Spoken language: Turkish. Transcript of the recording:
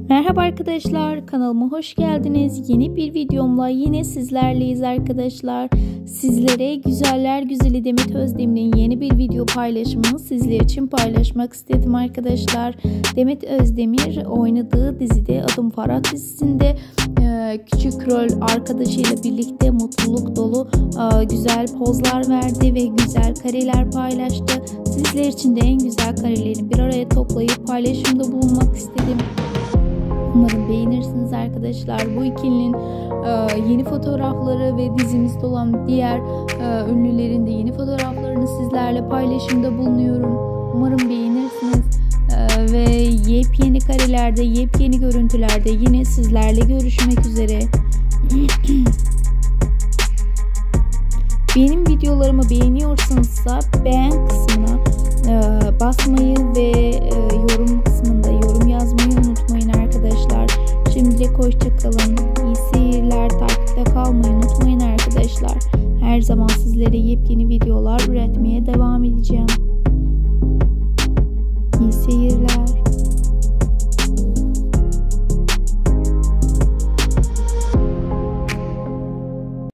Merhaba arkadaşlar, kanalıma hoş geldiniz. Yeni bir videomla yine sizlerleyiz arkadaşlar. Sizlere güzeller güzeli Demet Özdemir'in yeni bir video paylaşımını sizler için paylaşmak istedim arkadaşlar. Demet Özdemir oynadığı dizide Adım Farah dizisinde küçük rol arkadaşıyla birlikte mutluluk dolu güzel pozlar verdi ve güzel kareler paylaştı. Sizler için de en güzel karelerini bir araya toplayıp paylaşımda bulunmak istedim. Umarım beğenirsiniz arkadaşlar. Bu ikilinin yeni fotoğrafları ve dizimizde olan diğer ünlülerin de yeni fotoğraflarını sizlerle paylaşımda bulunuyorum. Umarım beğenirsiniz ve yepyeni karelerde, yepyeni görüntülerde yine sizlerle görüşmek üzere. Benim videolarımı beğeniyorsanızsa beğen kısmına basmayı ve yorum kısmında yorum yazmayı unutmayın arkadaşlar. Şimdilik hoşçakalın. İyi seyirler. Takipte kalmayı unutmayın arkadaşlar. Her zaman sizlere yepyeni videolar üretmeye devam edeceğim.